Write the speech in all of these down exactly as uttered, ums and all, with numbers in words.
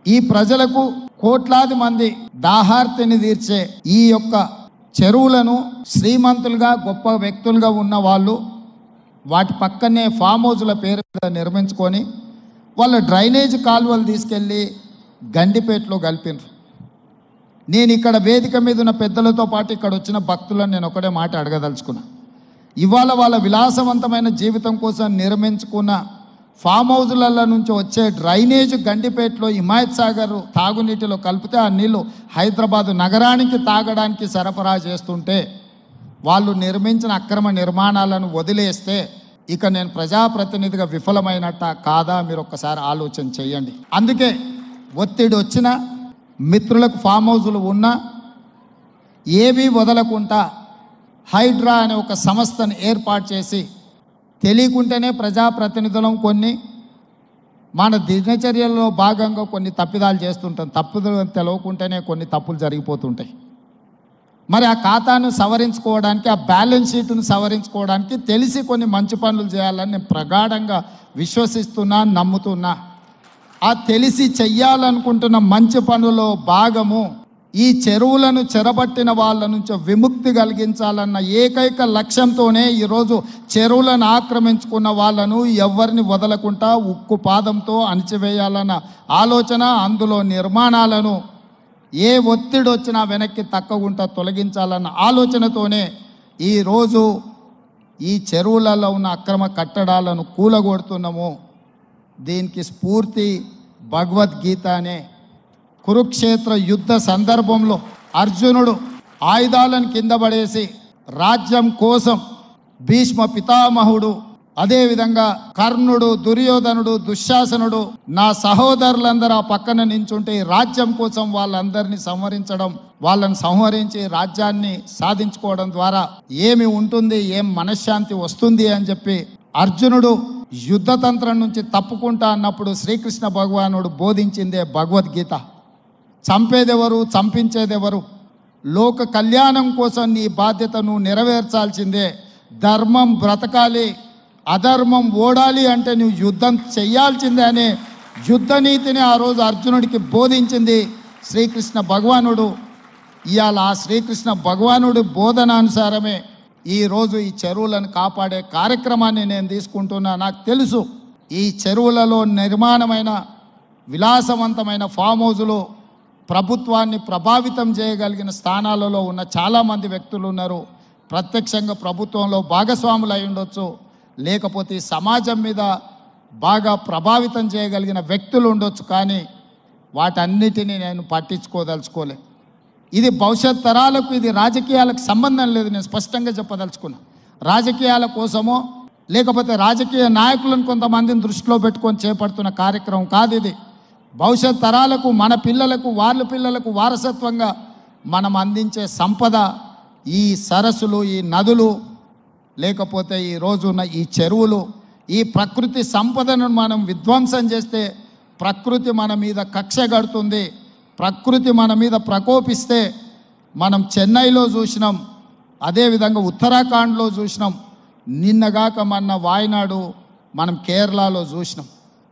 ఈ ప్రజలకు కోట్లాది మంది దాహార్తిని తీర్చే ఈ యొక్క చెరువులను శ్రీమంతులుగా గొప్ప వ్యక్తులుగా ఉన్న వాళ్ళు వాటి పక్కనే ఫామ్ హౌజుల పేరు మీద నిర్మించుకొని వాళ్ళ డ్రైనేజ్ కాలువలు తీసుకెళ్ళి గండిపేటలో కలిపినారు. నేను ఇక్కడ వేదిక మీద ఉన్న పెద్దలతో పాటు ఇక్కడ వచ్చిన భక్తులను నేను ఒకటే మాట అడగదలుచుకున్నా. ఇవాళ వాళ్ళ విలాసవంతమైన జీవితం కోసం నిర్మించుకున్న ఫామ్ హౌజులలో నుంచి వచ్చే డ్రైనేజ్ గండిపేటలో హిమాయత్ సాగర్ తాగునీటిలో కలిపితే ఆ నీళ్లు హైదరాబాదు నగరానికి తాగడానికి సరఫరా చేస్తుంటే వాళ్ళు నిర్మించిన అక్రమ నిర్మాణాలను వదిలేస్తే ఇక నేను ప్రజాప్రతినిధిగా విఫలమైనట్ట కాదా మీరు ఒక్కసారి ఆలోచన చేయండి. అందుకే ఒత్తిడి వచ్చిన మిత్రులకు ఫామ్ హౌజులు ఉన్నా ఏవి వదలకుండా హైడ్రా అనే ఒక సంస్థను ఏర్పాటు చేసి తెలియకుంటేనే ప్రజాప్రతినిధులం కొన్ని మన దినచర్యల్లో భాగంగా కొన్ని తప్పిదాలు చేస్తుంటాం. తప్పుదలు తెలవకుంటేనే కొన్ని తప్పులు జరిగిపోతుంటాయి. మరి ఆ ఖాతాను సవరించుకోవడానికి ఆ బ్యాలెన్స్ షీట్ను సవరించుకోవడానికి తెలిసి కొన్ని మంచి పనులు చేయాలని నేను ప్రగాఢంగా విశ్వసిస్తున్నా, నమ్ముతున్నా. ఆ తెలిసి చెయ్యాలనుకుంటున్న మంచి పనుల్లో భాగము ఈ చెరువులను చెరబట్టిన వాళ్ళ నుంచి విముక్తి కలిగించాలన్న ఏకైక లక్ష్యంతోనే ఈరోజు చెరువులను ఆక్రమించుకున్న వాళ్ళను ఎవరిని వదలకుండా ఉక్కు పాదంతో అణిచివేయాలన్న ఆలోచన, అందులో నిర్మాణాలను ఏ ఒత్తిడి వచ్చినా వెనక్కి తక్కకుండా తొలగించాలన్న ఆలోచనతోనే ఈరోజు ఈ చెరువులలో ఉన్న అక్రమ కట్టడాలను కూలగొడుతున్నాము. దీనికి స్ఫూర్తి భగవద్గీత అనే కురుక్షేత్ర యుద్ధ సందర్భంలో అర్జునుడు ఆయుధాలను కింద పడేసి రాజ్యం కోసం భీష్మ పితామహుడు, అదేవిధంగా కర్ణుడు, దుర్యోధనుడు, దుశ్శాసనుడు నా సహోదరులందరూ ఆ పక్కన నించుంటే రాజ్యం కోసం వాళ్ళందరినీ సంహరించడం, వాళ్ళని సంహరించి రాజ్యాన్ని సాధించుకోవడం ద్వారా ఏమి ఉంటుంది, ఏం మనశ్శాంతి వస్తుంది అని చెప్పి అర్జునుడు యుద్ధతంత్రం నుంచి తప్పుకుంటా అన్నప్పుడు శ్రీకృష్ణ భగవానుడు బోధించిందే భగవద్గీత. చంపేదెవరు, చంపించేదెవరు? లోక కళ్యాణం కోసం నీ బాధ్యతను నెరవేర్చాల్సిందే. ధర్మం బ్రతకాలి, అధర్మం ఓడాలి అంటే నువ్వు యుద్ధం చెయ్యాల్సిందే అనే యుద్ధ నీతిని ఆ రోజు అర్జునుడికి బోధించింది శ్రీకృష్ణ భగవానుడు. ఇవాళ ఆ శ్రీకృష్ణ భగవానుడి బోధనానుసారమే ఈరోజు ఈ చెరువులను కాపాడే కార్యక్రమాన్ని నేను తీసుకుంటున్నా. నాకు తెలుసు ఈ చెరువులలో నిర్మాణమైన విలాసవంతమైన ఫామ్ హౌజులు ప్రభుత్వాన్ని ప్రభావితం చేయగలిగిన స్థానాలలో ఉన్న చాలామంది వ్యక్తులు ఉన్నారు. ప్రత్యక్షంగా ప్రభుత్వంలో భాగస్వాములు అయి ఉండొచ్చు, లేకపోతే సమాజం మీద బాగా ప్రభావితం చేయగలిగిన వ్యక్తులు ఉండొచ్చు. కానీ వాటన్నిటినీ నేను పట్టించుకోదలుచుకోలే. ఇది భవిష్యత్ తరాలకు, ఇది రాజకీయాలకు సంబంధం లేదు. నేను స్పష్టంగా చెప్పదలుచుకున్నా. రాజకీయాల కోసమో లేకపోతే రాజకీయ నాయకులను కొంతమందిని దృష్టిలో పెట్టుకొని చేపడుతున్న కార్యక్రమం కాదు ఇది. భవిష్యత్ తరాలకు, మన పిల్లలకు, వాళ్ళ పిల్లలకు వారసత్వంగా మనం అందించే సంపద ఈ సరస్సులు, ఈ నదులు, లేకపోతే ఈ రోజున్న ఈ చెరువులు. ఈ ప్రకృతి సంపదను మనం విధ్వంసం చేస్తే ప్రకృతి మన మీద కక్ష కడుతుంది. ప్రకృతి మన మీద ప్రకోపిస్తే మనం చెన్నైలో చూసినాం, అదేవిధంగా ఉత్తరాఖండ్లో చూసినాం, నిన్నగాక మొన్న వాయనాడు మనం కేరళలో చూసినాం.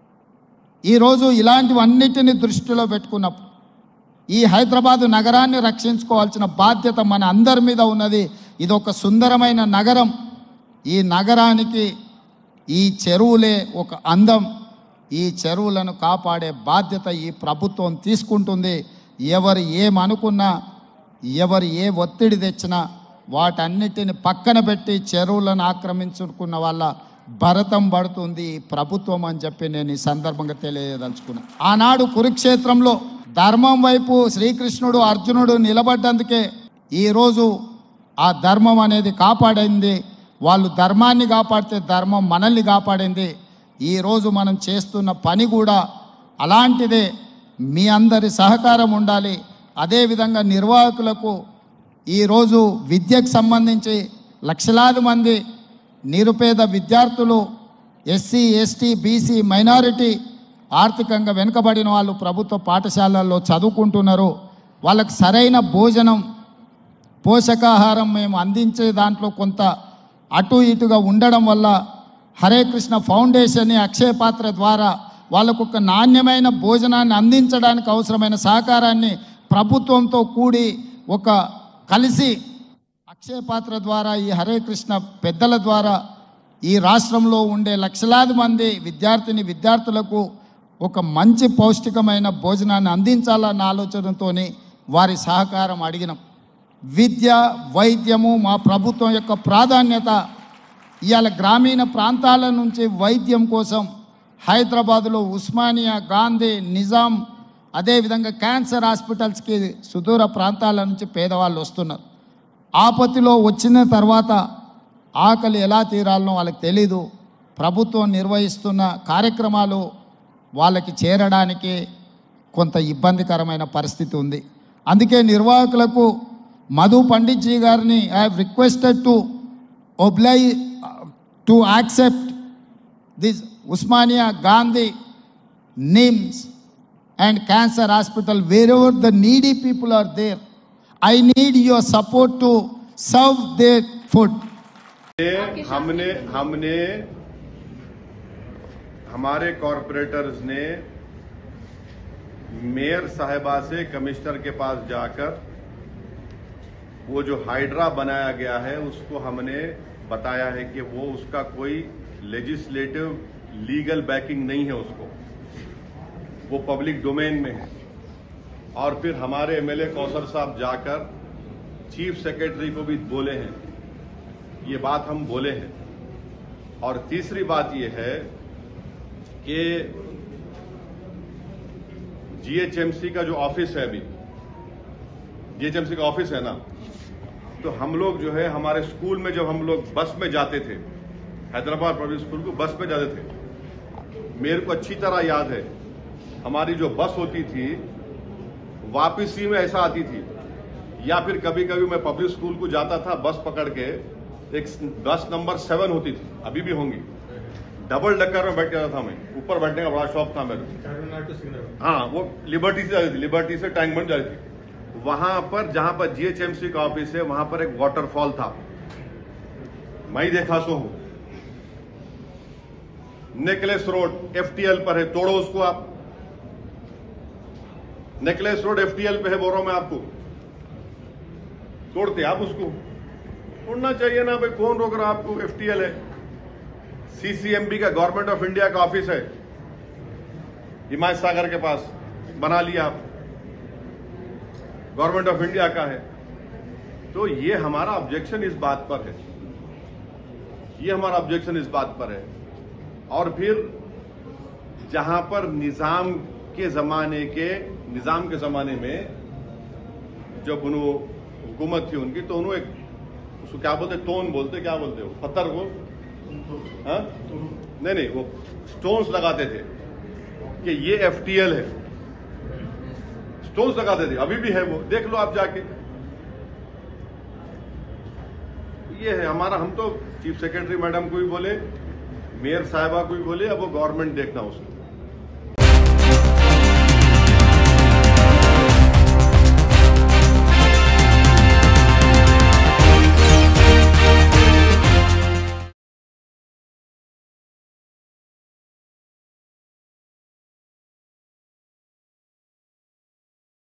ఈరోజు ఇలాంటివన్నిటిని దృష్టిలో పెట్టుకున్నప్పుడు ఈ హైదరాబాదు నగరాన్ని రక్షించుకోవాల్సిన బాధ్యత మన అందరి మీద ఉన్నది. ఇది ఒక సుందరమైన నగరం. ఈ నగరానికి ఈ చెరువులే ఒక అందం. ఈ చెరువులను కాపాడే బాధ్యత ఈ ప్రభుత్వం తీసుకుంటుంది. ఎవరు ఏమనుకున్నా, ఎవరు ఏ ఒత్తిడి తెచ్చినా వాటన్నిటిని పక్కన పెట్టి చెరువులను ఆక్రమించుకున్న వాళ్ళ భరతం పడుతుంది ఈ ప్రభుత్వం అని చెప్పి నేను ఈ సందర్భంగా తెలియదలుచుకున్నా. ఆనాడు కురుక్షేత్రంలో ధర్మం వైపు శ్రీకృష్ణుడు, అర్జునుడు నిలబడ్డందుకే ఈరోజు ఆ ధర్మం అనేది కాపాడింది. వాళ్ళు ధర్మాన్ని కాపాడితే ధర్మం మనల్ని కాపాడింది. ఈరోజు మనం చేస్తున్న పని కూడా అలాంటిదే. మీ అందరి సహకారం ఉండాలి. అదేవిధంగా నిర్వాహకులకు ఈరోజు విద్యకు సంబంధించి లక్షలాది మంది నిరుపేద విద్యార్థులు, ఎస్సీ, ఎస్టీ, బీసీ, మైనారిటీ, ఆర్థికంగా వెనుకబడిన వాళ్ళు ప్రభుత్వ పాఠశాలల్లో చదువుకుంటున్నారు. వాళ్ళకు సరైన భోజనం, పోషకాహారం మేము అందించే దాంట్లో కొంత అటు ఇటుగా ఉండడం వల్ల హరే కృష్ణ ఫౌండేషన్ అక్షయ పాత్ర ద్వారా వాళ్ళకు ఒక నాణ్యమైన భోజనాన్ని అందించడానికి అవసరమైన సహకారాన్ని ప్రభుత్వంతో కూడి ఒక కలిసి అక్షయ పాత్ర ద్వారా ఈ హరే కృష్ణ పెద్దల ద్వారా ఈ రాష్ట్రంలో ఉండే లక్షలాది మంది విద్యార్థిని విద్యార్థులకు ఒక మంచి పౌష్టికమైన భోజనాన్ని అందించాలన్న ఆలోచనతో వారి సహకారం అడిగినాం. విద్య వైద్యము మా ప్రభుత్వం యొక్క ప్రాధాన్యత. ఇవాళ గ్రామీణ ప్రాంతాల నుంచి వైద్యం కోసం హైదరాబాదులో ఉస్మానియా, గాంధీ, నిజాం, అదేవిధంగా క్యాన్సర్ హాస్పిటల్స్కి సుదూర ప్రాంతాల నుంచి పేదవాళ్ళు వస్తున్నారు. ఆపత్తిలో వచ్చిన తర్వాత ఆకలి ఎలా తీరాలనో వాళ్ళకి తెలీదు. ప్రభుత్వం నిర్వహిస్తున్న కార్యక్రమాలు వాళ్ళకి చేరడానికి కొంత ఇబ్బందికరమైన పరిస్థితి ఉంది. అందుకే నిర్వాహకులకు మధు పండిట్ జీ గారిని I have requested to oblige to accept this Osmania, Gandhi, NIMS and cancer hospital, wherever the needy people are there. I need your support to serve their food. हमने हमने हमारे कॉर्पोरेटर्स ने मेयर साहिबा से कमिश्नर के पास जाकर वो जो हाइड्रा बनाया गया है उसको हमने बताया है कि वो उसका कोई लेजिस्लेटिव लीगल बैकिंग नहीं है, उसको वो पब्लिक डोमेन में है। और फिर हमारे एमएलए कौसर साहब जाकर चीफ सेक्रेटरी को भी बोले हैं, ये बात हम बोले हैं। और तीसरी बात ये है कि जीएचएमसी का जो ऑफिस है, अभी जीएचएमसी का ऑफिस है ना, तो हम लोग जो है हमारे स्कूल में जब हम लोग बस में जाते थे, हैदराबाद पब्लिक स्कूल को बस में जाते थे, मेरे को अच्छी तरह याद है हमारी जो बस होती थी वापसी में ऐसा आती थी, या फिर कभी कभी मैं पब्लिक स्कूल को जाता था बस पकड़ के, एक बस नंबर सेवन होती थी, अभी भी होंगी, डबल डकर में बैठ जाता था मैं, ऊपर बैठने का बड़ा शौक था मेरे। हाँ, वो लिबर्टी से जाती थी, लिबर्टी से टैंक बन जाती थी। वहां पर जहां पर जीएचएमसी का ऑफिस है वहां पर एक वाटरफॉल था, मैं ही देखा सो हूं। नेकलेस रोड एफटीएल पर है, तोड़ो उसको आप। नेकलेस रोड एफटीएल पे है, बोल रहा हूं मैं आपको, तोड़ते आप उसको, तोड़ना चाहिए ना भाई, कौन रोक रहा आपको। एफटीएल है, सीसीएमबी का गवर्नमेंट ऑफ इंडिया का ऑफिस है हिमायत सागर के पास, बना लिया आप, गवर्नमेंट ऑफ इंडिया का है। तो ये हमारा ऑब्जेक्शन इस बात पर है, ये हमारा ऑब्जेक्शन इस बात पर है। और फिर जहां पर निजाम के जमाने के निजाम के जमाने में जब उन्होंने हुकूमत थी उनकी, तो उन्होंने उसको क्या बोलते, टोन बोलते, क्या बोलते हो, पत्थर को, हाँ नहीं नहीं वो स्टोन्स लगाते थे कि ये एफटीएल है, स्टोन्स लगाते थे, अभी भी है वो, देख लो आप जाके। ये है हमारा, हम तो चीफ सेक्रेटरी मैडम को भी बोले, मेयर साहिबा को भी बोले, अब वो गवर्नमेंट देखना उसको।